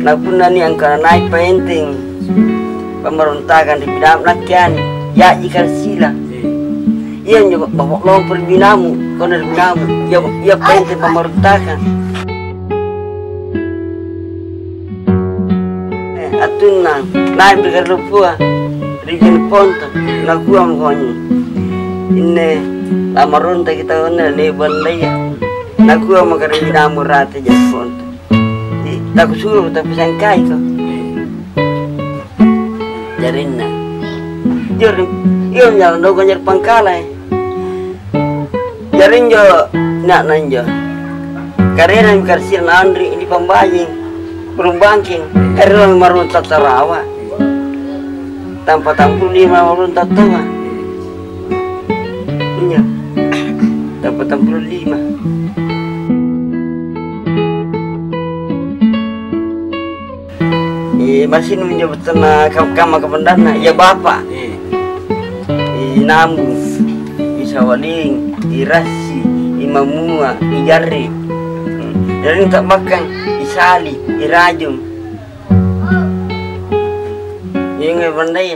Nak puna ni angka naik penting pemberontakan di bidang nakian ya jika sila ia nyoba bawa long perbinamu kau dari binamu ya penting pemberontakan atuna naik berkar lupua rijin ponto nak gua mukanya ini lama ronta kita kena leban laya nak gua makar binamu rata jadi ponto tak suruh tapi sangkai kau jarinna jor iyo nyala do ganjar pangkalai jarin jo nak nanjo karena mikir sir nandri di pembaying belum bangking karena marun tatarawa tanpa 45 marun tatawa iya tanpa 45 masih menjawab tanah kama kependana ya bapak nambung isawaling irasi imamua ijari dan tak makan isali irajum yang bandai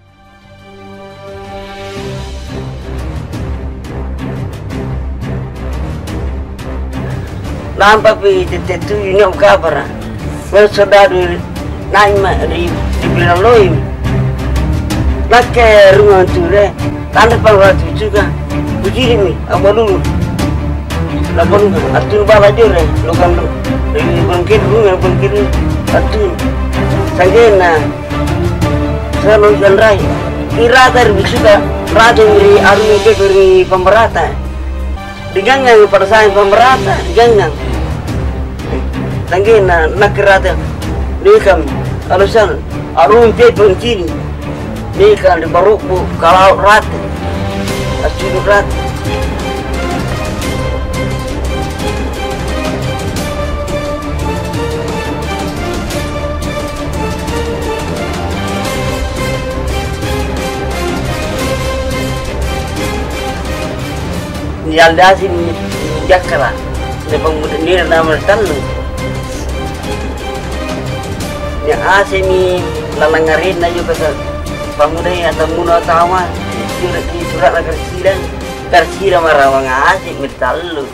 nampak itu ini kabar saudara naik di bilang loim nak ke rumah ture tanda pangkat juga begini mi apa dulu lapor atun bala jore lo kan bangkit rumah bangkit atun sanggena selalu jandrai kira dari sudah raja dari army ke dari pemerata digangang pada saat pemerata digangang sanggena nak kerata nikam alasan arung te pencini nikam di baruku kalau rat asur rat yaldasi jakara depan mudir nama talu yang asemi lalangarin na juga ke pamudai atau muda tawa di surat karsira marawang asik mitalu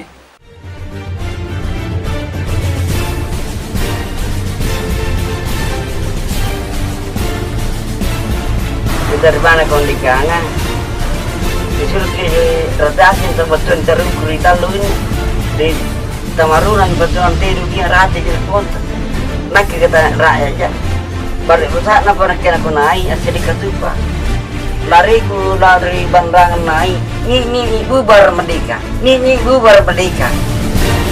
dari mana kau dikangan disuruh di redasin terbetul terus kurita lu ini di tamarunan betul tidur dia rata jadi kontak nak kita rakyat aja balik rusak na pernah kena aku naik asli ketupa lariku lari bandangan naik ni bubar merdeka ni bubar merdeka